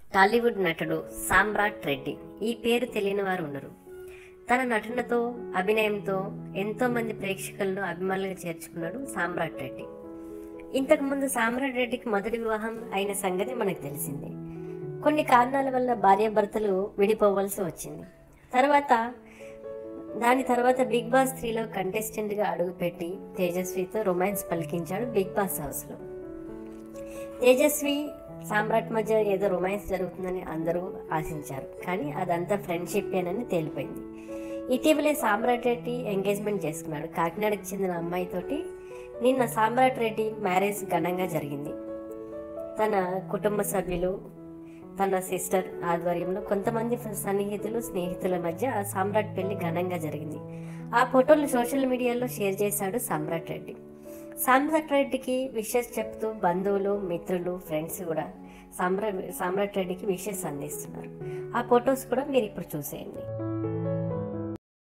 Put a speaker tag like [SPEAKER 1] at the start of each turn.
[SPEAKER 1] టాలీవుడ్ నటుడు సామ్రాట్ రెడ్డి. ఈ పేరు తెలియని వారు ఉండరు. తన నటనతో, అభినయంతో ఎంతో మంది ప్రేక్షకులను అభిమానులుగా చేర్చుకున్నాడు సామ్రాట్ రెడ్డి. ఇంతకుముందు సామ్రాట్ రెడ్డికి మొదటి వివాహం అయిన సంగతి మనకు తెలిసిందే. కొన్ని కారణాల వల్ల భార్యాభర్తలు విడిపోవలసి వచ్చింది. దాని తర్వాత బిగ్ బాస్ 3లో కంటెస్టెంట్గా అడుగుపెట్టి తేజస్వితో రొమాన్స్ పలికించాడు బిగ్ బాస్ హౌస్లో. తేజస్వి సామ్రాట్ మధ్య ఏదో రొమాన్స్ జరుగుతుందని అందరూ ఆశించారు, కానీ అదంతా ఫ్రెండ్షిప్ ఏనని తేలిపోయింది. ఇటీవలే సామ్రాట్ రెడ్డి ఎంగేజ్మెంట్ చేసుకున్నాడు. కాకినాడకు చెందిన అమ్మాయితోటి నిన్న సామ్రాట్ రెడ్డి మ్యారేజ్ ఘనంగా జరిగింది. తన కుటుంబ సభ్యులు, తన సిస్టర్ ఆధ్వర్యంలో కొంతమంది సన్నిహితులు, స్నేహితుల మధ్య సామ్రాట్ పెళ్లి ఘనంగా జరిగింది. ఆ ఫోటోలు సోషల్ మీడియాలో షేర్ చేశాడు సామ్రాట్ రెడ్డి. సామ్రాట్ రెడ్డికి విషెస్ చెప్తూ బంధువులు, మిత్రులు, ఫ్రెండ్స్ కూడా సామ్రాట్ రెడ్డికి విషెస్ అందిస్తున్నారు. ఆ ఫొటోస్ కూడా మీరు ఇప్పుడు చూసేయండి.